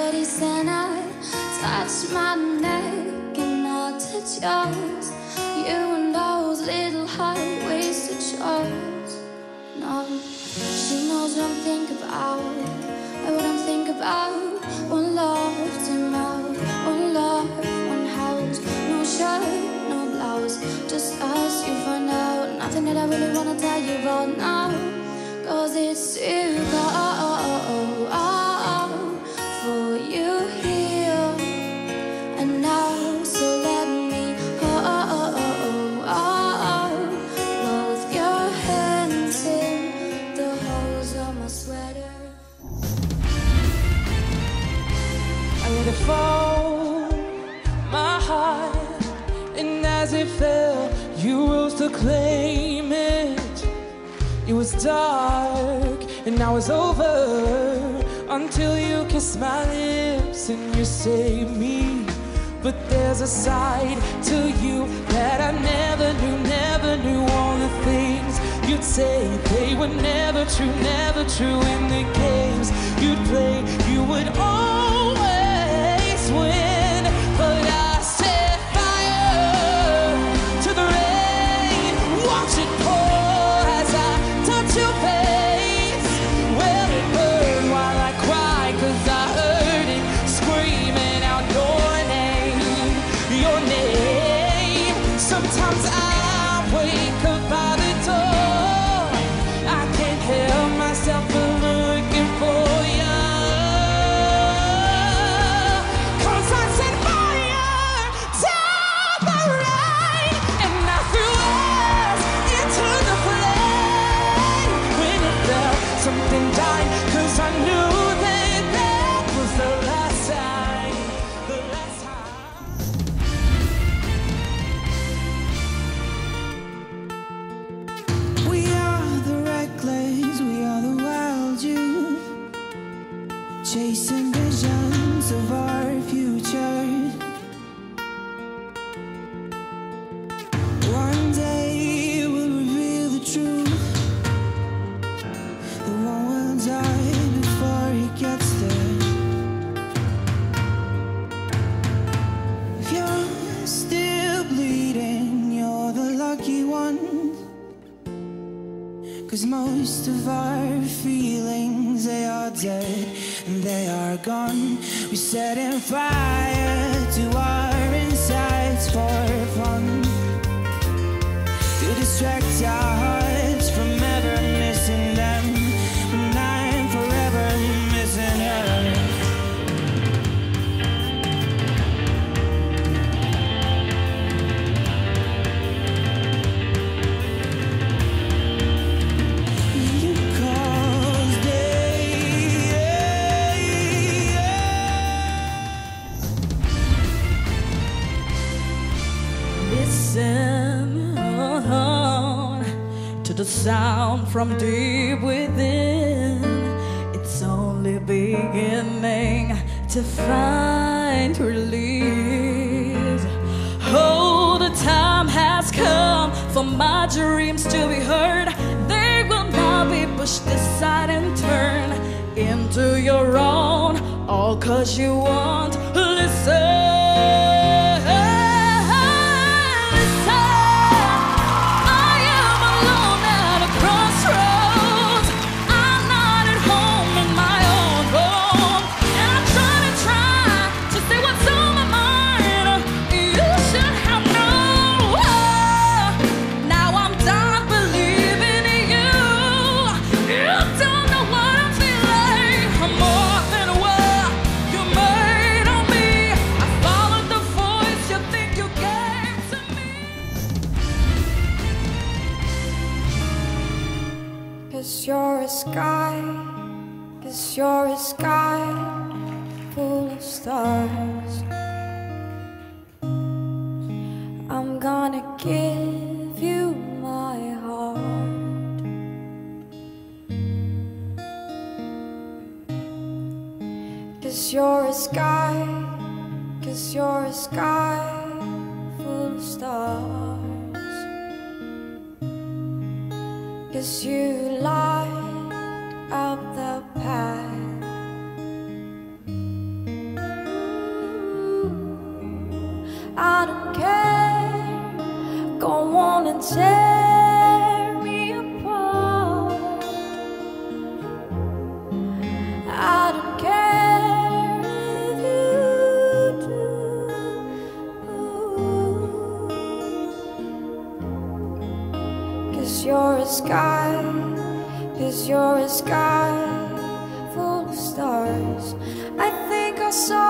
melodies and I touch my neck and not touch yours. You and those little high-waisted shorts. No, she knows what I'm thinking about, and what I'm thinking about. One love to mouth, one love, one house. No shirt, no blouse, just us, you find out. Nothing that I really wanna tell you about now, 'cause it's too cold for you here and now. So let me hold both your hands in the holes of my sweater. I let it fall, my heart, and as it fell, you rose to claim it. It was dark and now it's over, until you kiss my lips and you saved me. But there's a side to you that I never knew. All the things you'd say, they were never true. In the games you'd play, you would always win. But I set fire to the rain, watch it pour as I touch your face. Well, it burned while I cry, 'cause I heard it screaming out your name. Sometimes I wake up by the door, I can't help myself from looking for you. 'Cause I set fire to the rain, and I threw us into the flame. When it felt something died, 'cause I knew that was the last time, the last time. We are the reckless, we are the wild youth, chasing visions of our future. One day we'll reveal the truth. The one will die before he gets there. If you're still bleeding, you're the lucky one, 'cause most of our feelings, they are dead and they are gone. We setting fire to our insides for fun, to distract our hearts from ever missing them. And I'm forever missing her. You cause Listen to the sound from deep within. It's only beginning to find release. Oh, the time has come for my dreams to be heard. They will now be pushed aside and turn into your own, all 'cause you won't listen. You're a sky full of stars. I'm gonna give you my heart. 'Cause you're a sky, 'cause you're a sky full of stars. 'Cause you light up the path. tear me apart. I don't care if you do. 'Cause you're a sky, 'cause you're a sky full of stars. I think I saw